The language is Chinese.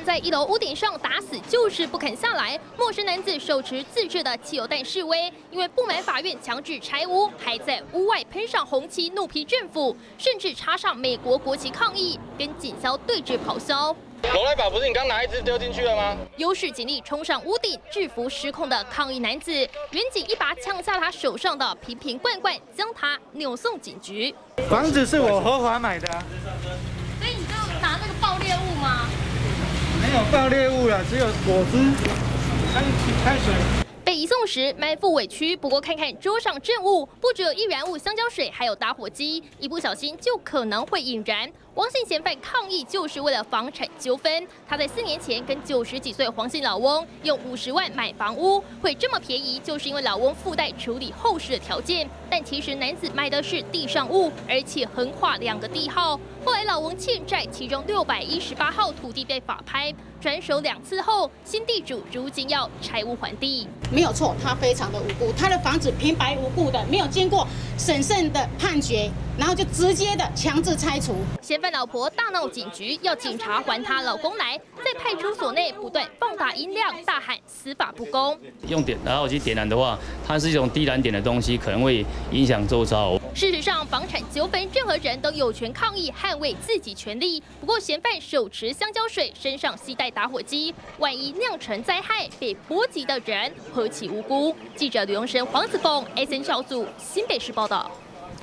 在1楼屋顶上打死就是不肯下来。陌生男子手持自制的汽油弹示威，因为不满法院强制拆屋，还在屋外喷上红旗怒批政府，甚至插上美国国旗抗议，跟警消对峙咆哮。 龙来宝不是你刚拿一只丢进去了吗？ 优势警力冲上屋顶，制服失控的抗议男子。远警一把抢下他手上的瓶瓶罐罐，将他扭送警局。 房子是我合法买的， 所以你就拿那个爆裂物吗？ 没有爆裂物了，只有果汁、开水。 被移送时满腹委屈，不过看看桌上证物，不只有易燃物香蕉水，还有打火机，一不小心就可能会引燃。王姓嫌犯抗议就是为了房产纠纷。他在4年前跟90几岁黄姓老翁用50万买房屋，会这么便宜，就是因为老翁附带处理后事的条件。但其实男子买的是地上物，而且横跨2个地号。后来老翁欠债，其中618号土地被法拍，转手2次后，新地主如今要拆屋还地。 没有错，他非常的无辜，他的房子平白无故的，没有经过审慎的判决，然后就直接的强制拆除。 嫌犯老婆大闹警局，要警察还她老公来，在派出所内不断放大音量，大喊司法不公。 用打火机点燃的话，它是一种低燃点的东西，可能会影响周遭。 事实上，房产纠纷，任何人都有权抗议，捍卫自己权利。不过，嫌犯手持香蕉水，身上携带打火机，万一酿成灾害，被波及的人何其无辜！记者吕荣生、黄子凤 ，SN 小组新北市报道。